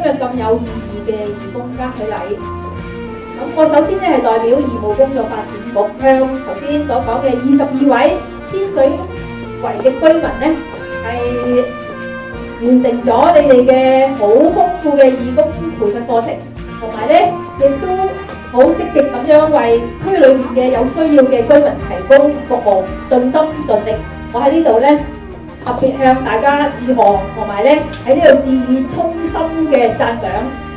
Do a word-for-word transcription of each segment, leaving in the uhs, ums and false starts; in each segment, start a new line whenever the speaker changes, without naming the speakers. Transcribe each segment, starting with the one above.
日咁有意義嘅義工嘉許禮。咁我首先咧係代表義務工作發展局向頭先所講嘅二十二位天水圍嘅居民咧，係完成咗你哋嘅好豐富嘅義工培訓課程，同埋咧亦都好積極咁樣為區裏面嘅有需要嘅居民提供服務，盡心盡力。我喺呢度咧特別向大家致賀，同埋咧喺呢度致以衷心嘅讚賞。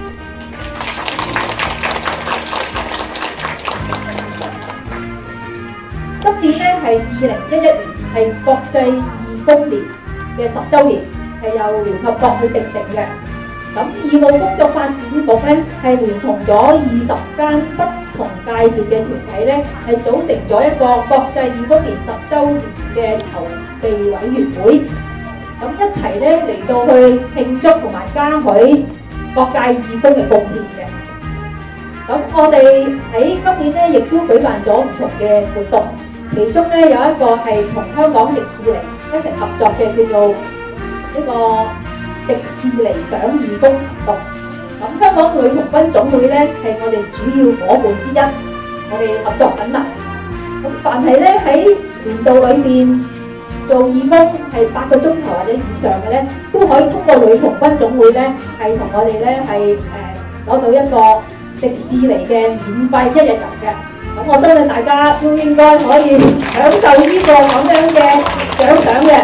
今年咧係二零一一年，係國際義工年嘅十週年，係由聯合國去定定嘅。咁義務工作發展局咧係聯同咗二十間不同界別嘅團體咧，係組成咗一個國際義工年十週年嘅籌備委員會。咁一齊咧嚟到去慶祝同埋嘉許各界義工嘅貢獻嘅。咁我哋喺今年咧亦都舉辦咗唔同嘅活動。其中咧有一個係同香港迪士尼一齊合作嘅，叫做呢個迪士尼賞義工活動。咁香港女童軍總會咧係我哋主要夥伴之一，我哋合作緊密。咁凡係咧喺年度裏邊做義工係八個鐘頭或者以上嘅咧，都可以通過女童軍總會咧係同我哋咧係誒攞到一個迪士尼嘅免費一日遊嘅。咁我相信大家都應該可以享受呢個咁樣嘅獎賞嘅。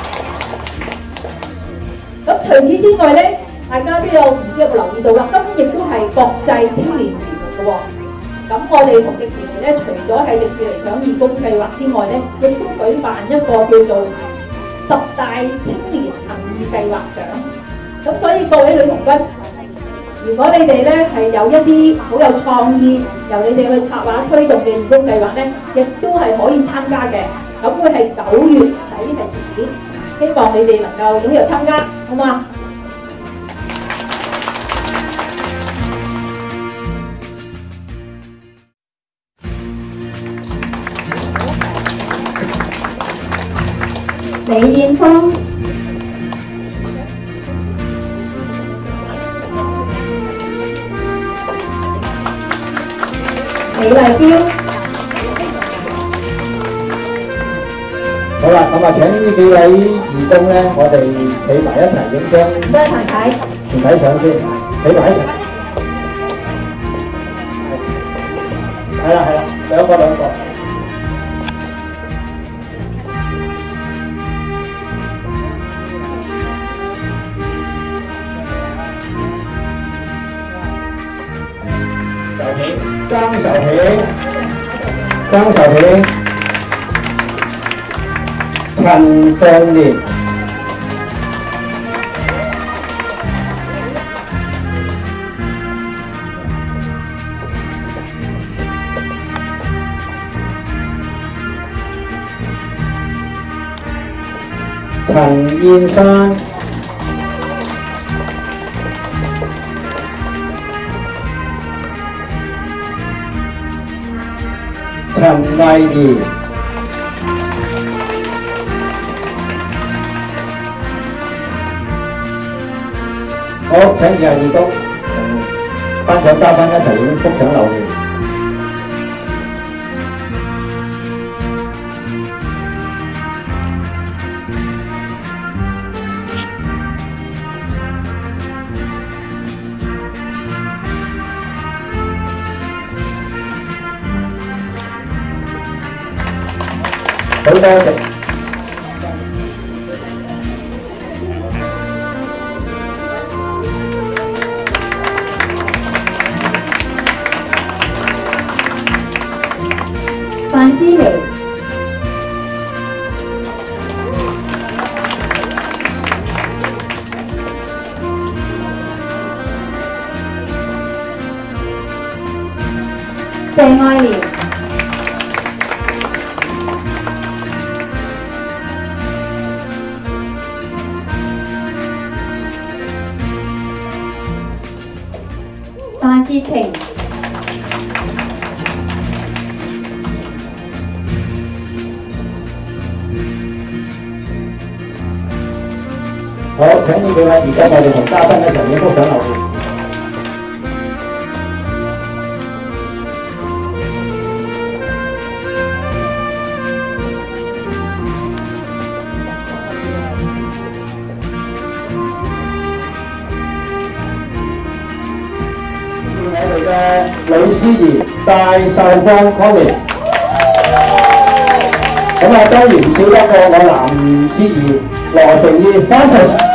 咁除此之外咧，大家都有唔知有冇留意到啦，今年亦都係國際青年年嚟嘅喎。咁我哋同迪士尼咧，除咗係迪士尼賞義工計劃之外咧，亦都舉辦一個叫做十大青年行義計劃獎。咁所以各位女童軍，如果你哋咧係有一啲好有創意，由你哋去策劃推動嘅義工計劃咧，亦都係可以參加嘅。咁會係九月底係截止，希望你哋能夠踴躍參加，好嘛？
李燕芳。李麗嬌。
好啦，咁啊請呢幾位義工咧，我哋企埋一齊影張
張團體
團體相先，企埋一齊。係啦係啦，兩個兩個。張秀萍，張秀萍，陳尚年，陳燕珊。陳慧儀，好，請住係義工，頒獎嘉賓一齊影幅相留念。好多謝。
范思妮。謝愛蓮。范潔晴。
好，請呢幾位，而家我哋同嘉賓一齊影幅相留念。 女司儀戴秀芳 Colin。咁啊，當然唔少得過我男司儀羅成義 Francis。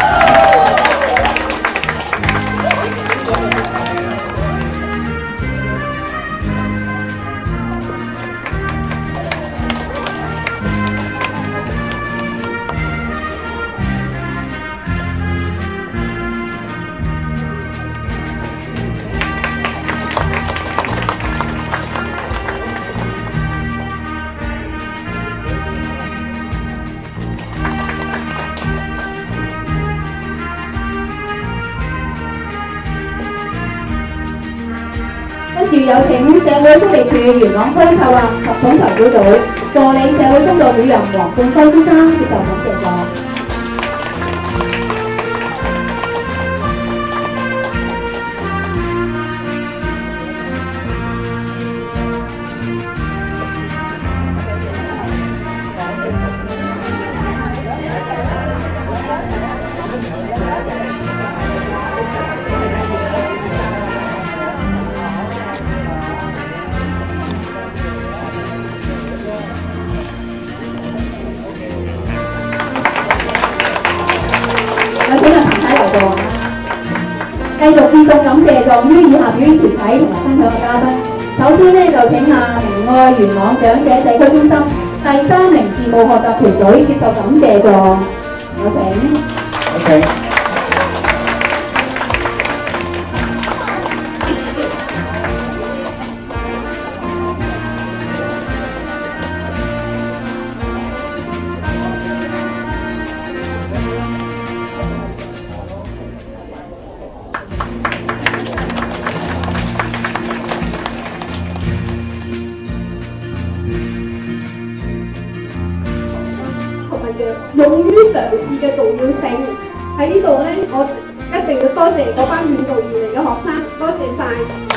跟住有請社會福利署元朗區策劃及統籌組組助理社會工作主任黃冠輝先生接受感謝狀。有請個譚太嚟過，繼續致送感謝狀於以下表演團體同埋分享嘅嘉賓。首先呢，就請阿明愛元朗長者社區中心第三名事務學習團隊接受感謝狀，有請。
有請。
勇於嘗試嘅重要性喺呢度呢，我一定要多謝嗰班遠道而嚟嘅學生，多謝晒。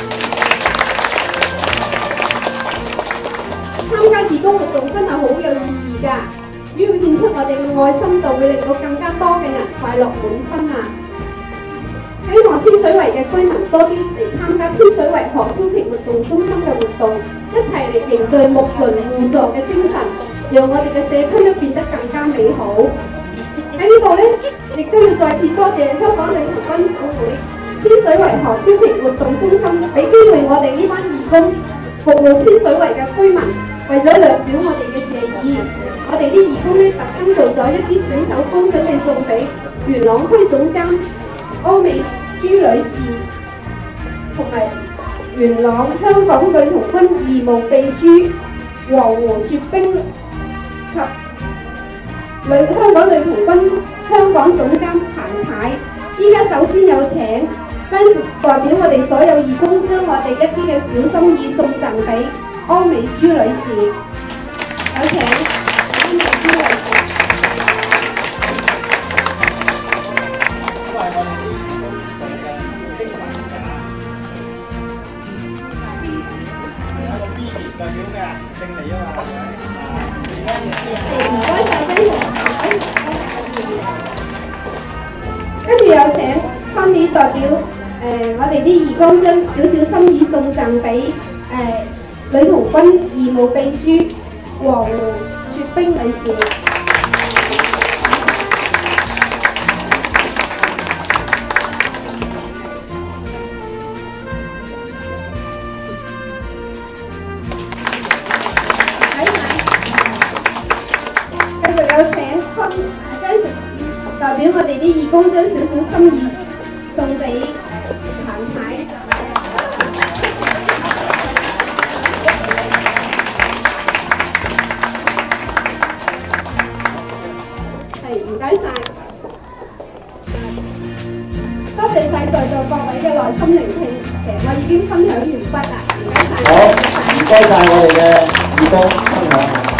參加義工活動真係好有意義㗎，主要顯出我哋嘅愛心度，會令到更加多嘅人快樂滿分啊！希望天水圍嘅居民多啲嚟參加天水圍何超瓊活動中心嘅活動，一齊嚟凝聚睦鄰互助嘅精神。讓我哋嘅社區都變得更加美好。喺呢度呢，亦都要再次多謝香港女童軍總會、天水圍何超瓊活動中心，俾機會我哋呢班義工服務天水圍嘅居民。為咗略表我哋嘅謝意，我哋啲義工呢特登做咗一啲小手工，準備送俾元朗區總監柯美珠女士，同埋元朗香港女童軍義務秘書黃湖雪冰。及女香港女童軍香港總監彭太，依家首先有請 Francis 代表我哋所有義工，將我哋一啲嘅小心意送贈俾柯美珠女士。有請柯美珠女士。代表咩啊？勝利啊嘛！唔該晒 Francis。跟住有請 Tony 代表誒、呃、我哋啲義工將少少心意送贈俾誒女童軍義務秘書黃湖雪冰女士。代表我哋啲義工將少少心意送俾彭太。係，唔該晒。多謝晒在座各位嘅耐心聆聽，其實我已經分享完畢啦，唔該晒。好，唔該晒我哋嘅義工分享。